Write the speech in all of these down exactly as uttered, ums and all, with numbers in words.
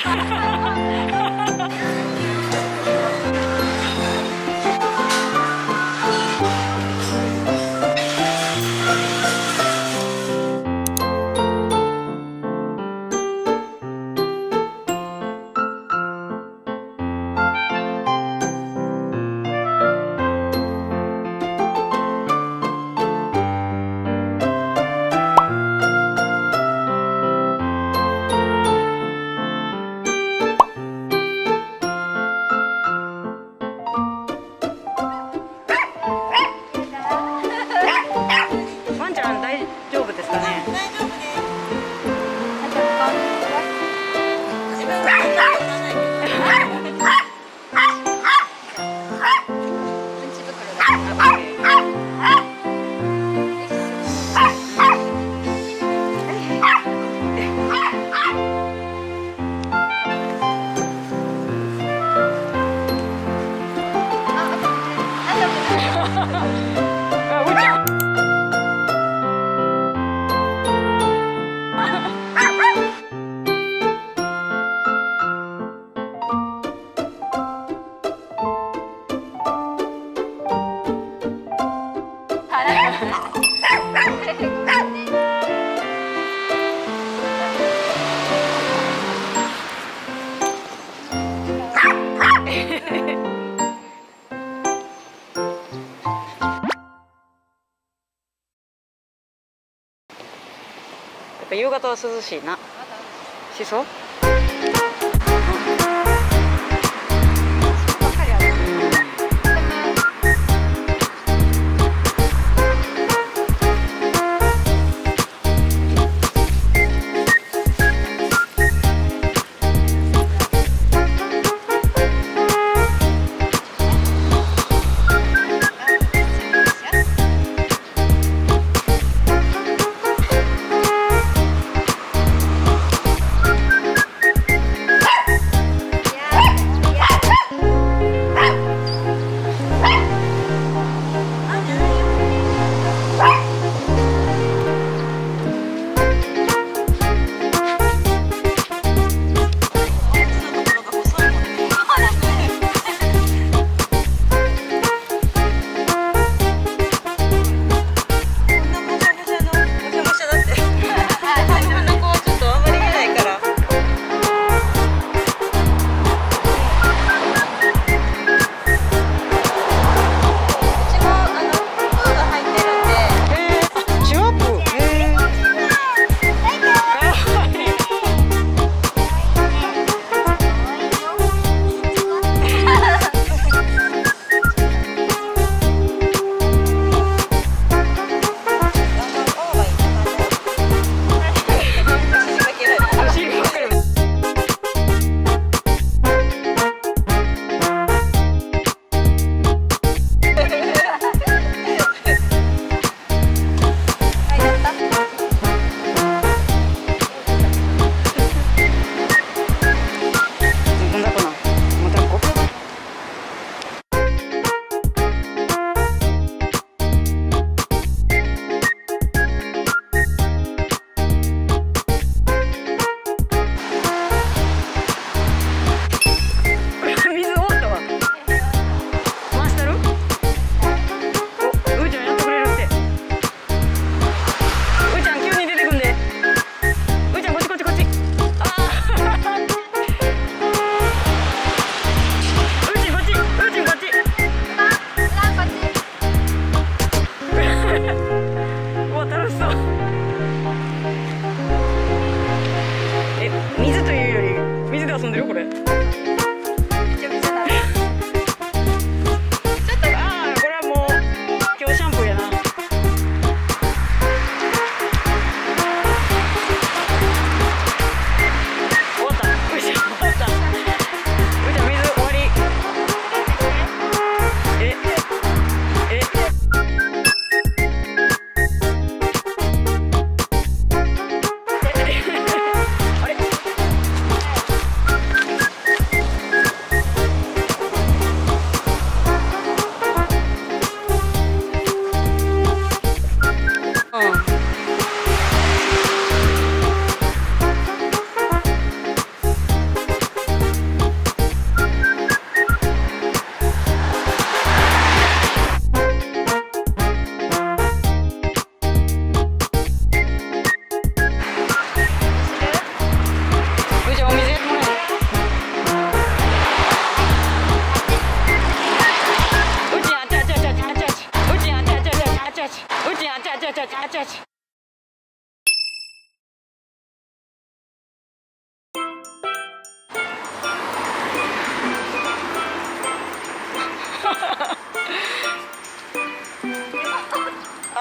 やっぱ夕方は涼しいな。しそ？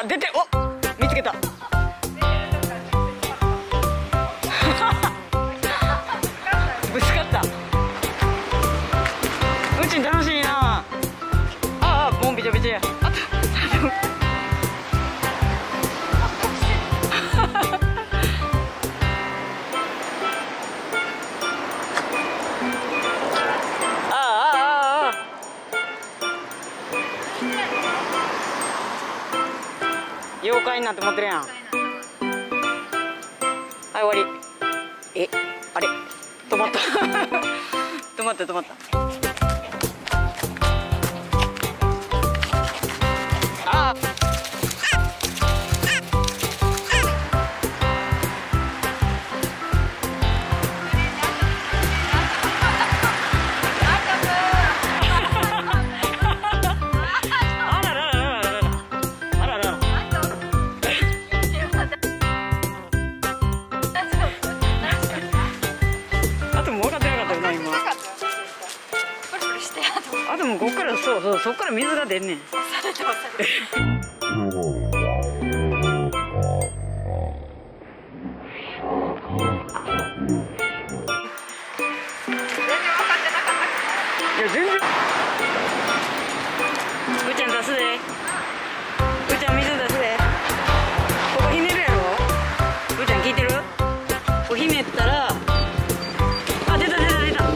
あ、出て、お、見つけた。ぶつかった。うち楽しいな。ああ、もうびちゃびちゃや。あと妖怪になって持ってるやん。はい、終わり。え、あれ、止まった。止まった、止まった。ああ。あともうこっからそうそうそっから水が出んねん。いや全然。うーちゃん出すで。うーちゃん水出すで。ここひねるやろ。うーちゃん聞いてる？ここひねったら。あ、出た出た出た。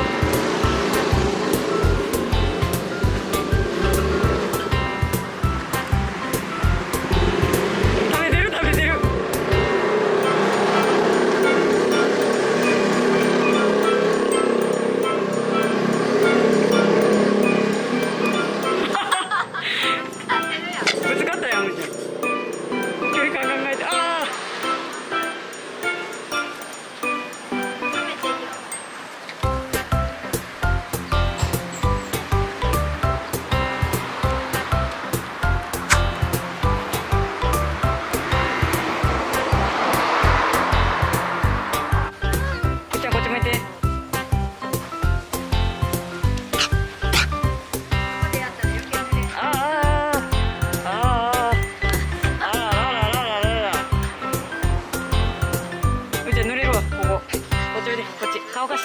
顔貸して。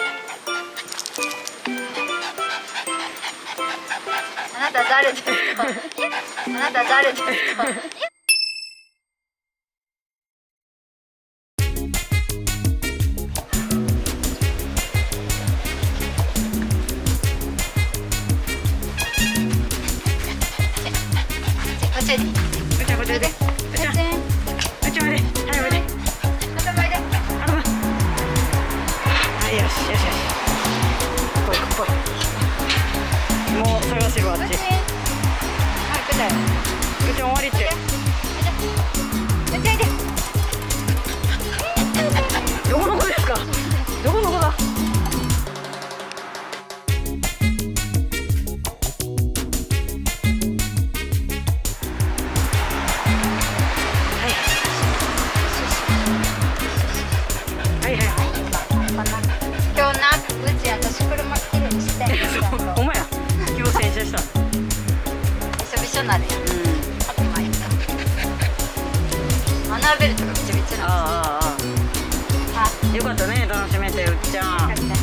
あなた誰ですか？あなた誰ですか？こっちおいで。 うちゃんこっちおいで。うちゃん。うちゃんおいで。はいおいで。よしよしよし。こいこい。もう探してるわあっち。 はい、こっちだよ。 うちゃん終わりって。 こっちおいで。 どこの子ですか。どこの子だ。はいはいはい。 今日な、うち私車きれいにしてんの。 ほんまや。今日洗車した。 びしょびしょなで。うん。マナーベルトがびちゃびちゃなんですよ。 ああああ。よかったね、楽しめてうっちゃん。